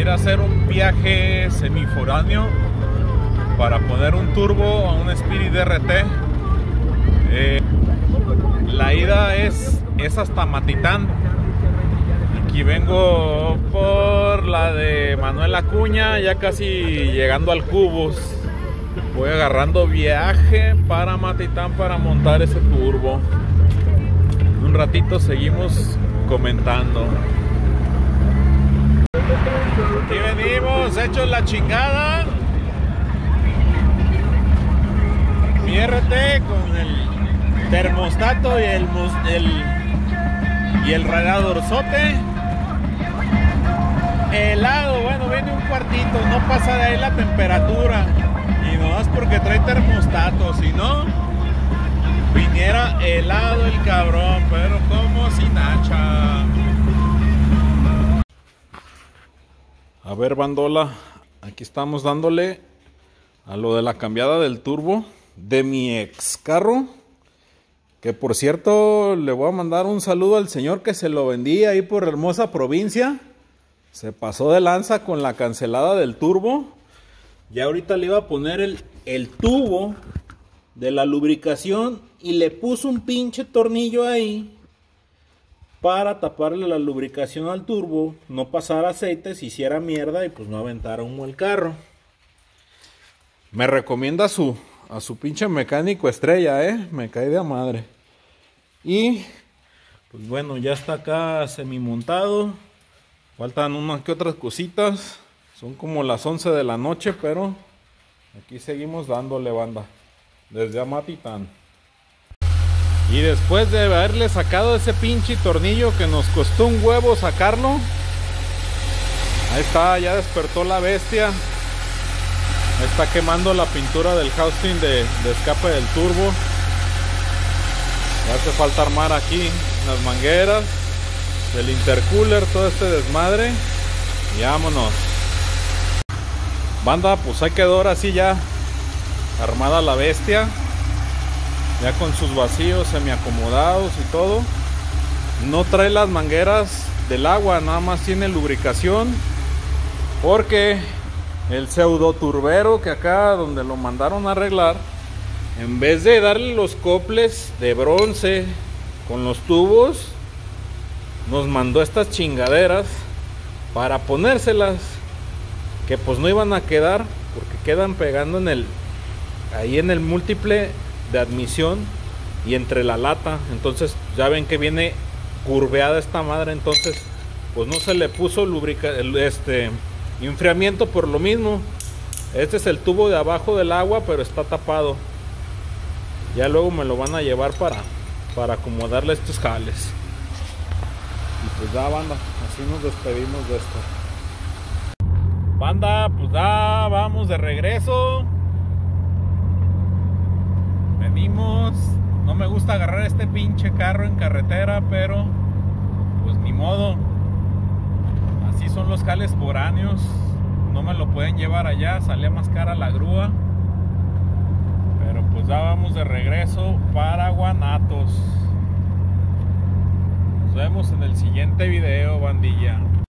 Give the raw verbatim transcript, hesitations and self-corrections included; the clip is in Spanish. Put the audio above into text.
ir a hacer un viaje semiforáneo para poner un turbo a un Spirit R T. Eh, la ida es, es hasta Matitán. Aquí vengo por la de Manuel Acuña, ya casi llegando al Cubos. Voy agarrando viaje para Matitán para montar ese turbo. Un ratito seguimos comentando. Aquí venimos, hechos la chingada. Mi R T con el termostato y el, el, y el radiadorzote. Helado, bueno, viene un cuartito, no pasa de ahí la temperatura. Y no es porque trae termostato, si no, viniera helado el cabrón, pero como sin hacha. A ver, bandola, aquí estamos dándole a lo de la cambiada del turbo de mi ex carro. Que por cierto, le voy a mandar un saludo al señor que se lo vendía ahí por hermosa provincia. Se pasó de lanza con la cancelada del turbo. Ya ahorita le iba a poner el, el tubo de la lubricación y le puso un pinche tornillo ahí para taparle la lubricación al turbo, no pasar aceite, se hiciera mierda y pues no aventara humo el carro. Me recomienda a su, a su pinche mecánico estrella, eh, me cae de a madre. Y pues bueno, ya está acá semi montado, faltan unas que otras cositas. Son como las once de la noche, pero aquí seguimos dándole, banda, desde Amatitán. Y después de haberle sacado ese pinche tornillo que nos costó un huevo sacarlo, ahí está, ya despertó la bestia. Ahí está quemando la pintura del housing de, de escape del turbo. Ya hace falta armar aquí las mangueras, el intercooler, todo este desmadre. Y vámonos. Banda, pues ahí quedó ahora sí ya armada la bestia, ya con sus vacíos semi acomodados y todo. No trae las mangueras del agua, nada más tiene lubricación, porque el pseudo turbero que acá donde lo mandaron a arreglar, en vez de darle los coples de bronce con los tubos, nos mandó estas chingaderas para ponérselas, que pues no iban a quedar porque quedan pegando en el ahí en el múltiple de admisión y entre la lata. Entonces ya ven que viene curveada esta madre, entonces pues no se le puso lubrica este enfriamiento por lo mismo. Este es el tubo de abajo del agua, pero está tapado. Ya luego me lo van a llevar para para acomodarle estos jales. Y pues ya, banda, así nos despedimos de esto. Banda, pues ya vamos de regreso. Venimos. No me gusta agarrar este pinche carro en carretera, pero pues ni modo. Así son los jales foráneos. No me lo pueden llevar allá, sale más cara la grúa. Pero pues ya vamos de regreso para Guanatos. Nos vemos en el siguiente video, bandilla.